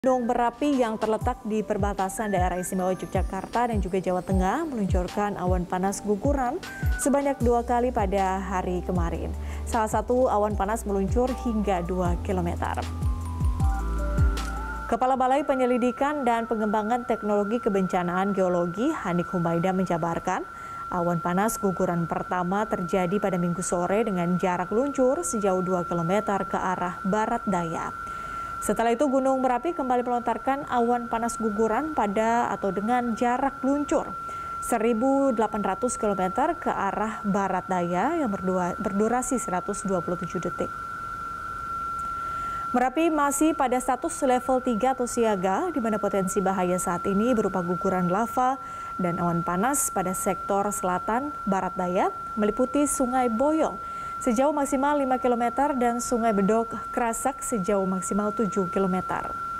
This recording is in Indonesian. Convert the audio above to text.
Gunung berapi yang terletak di perbatasan daerah istimewa Yogyakarta dan juga Jawa Tengah meluncurkan awan panas guguran sebanyak 2 kali pada hari kemarin. Salah satu awan panas meluncur hingga 2 km. Kepala Balai Penyelidikan dan Pengembangan Teknologi Kebencanaan Geologi Hanik Humaida menjabarkan, awan panas guguran pertama terjadi pada Minggu sore dengan jarak luncur sejauh 2 km ke arah barat daya. Setelah itu Gunung Merapi kembali melontarkan awan panas guguran dengan jarak luncur 1.800 km ke arah barat daya yang berdurasi 127 detik. Merapi masih pada status level 3 atau siaga, di mana potensi bahaya saat ini berupa guguran lava dan awan panas pada sektor selatan barat daya meliputi Sungai Boyong sejauh maksimal 5 km dan Sungai Bedok Krasak sejauh maksimal 7 km.